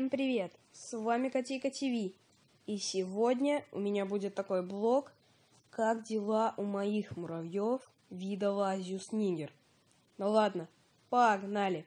Всем привет! С вами Котейка ТВ. И сегодня у меня будет такой блог, как дела у моих муравьев вида Лазиус нигер. Ну ладно, погнали!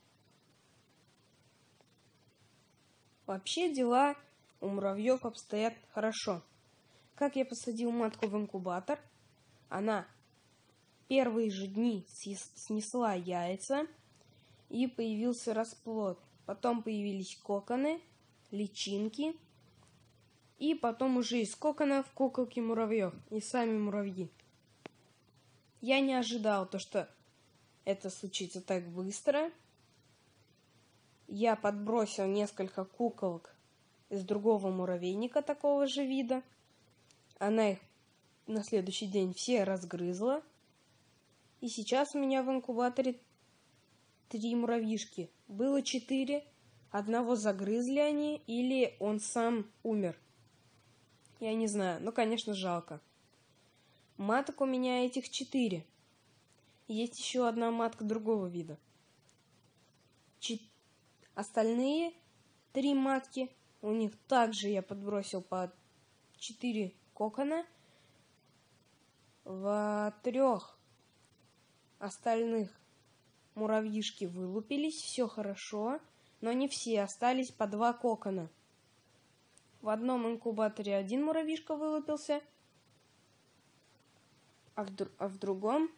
Вообще дела у муравьев обстоят хорошо. Как я посадил матку в инкубатор, она первые же дни снесла яйца и появился расплод. Потом появились коконы, личинки, и потом уже из коконов куколки муравьев и сами муравьи. Я не ожидал что это случится так быстро. Я подбросил несколько куколок из другого муравейника такого же вида. Она их на следующий день все разгрызла. И сейчас у меня в инкубаторе 3 муравьишки. Было 4. Одного загрызли они, или он сам умер. Я не знаю, но, конечно, жалко. Маток у меня этих 4. Есть еще одна матка другого вида. Остальные 3 матки, у них также я подбросил по 4 кокона. В 3 остальных муравьишки вылупились, все хорошо, но не все, остались по 2 кокона. В одном инкубаторе 1 муравьишка вылупился, а в другом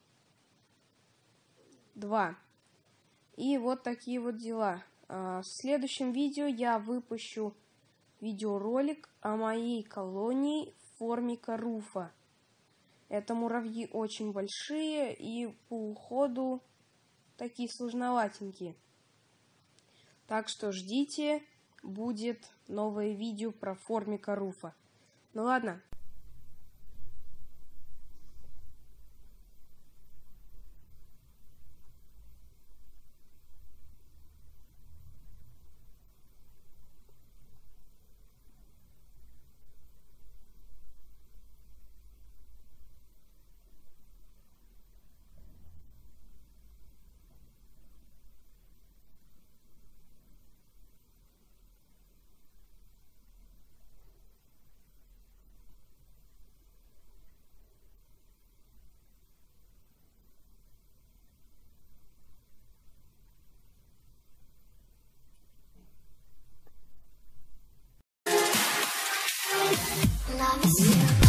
2. И вот такие вот дела. В следующем видео я выпущу видеоролик о моей колонии формика руфа. Это муравьи очень большие и по уходу такие сложноватенькие. Так что ждите, будет новое видео про формика руфа. Ну ладно. Love is you.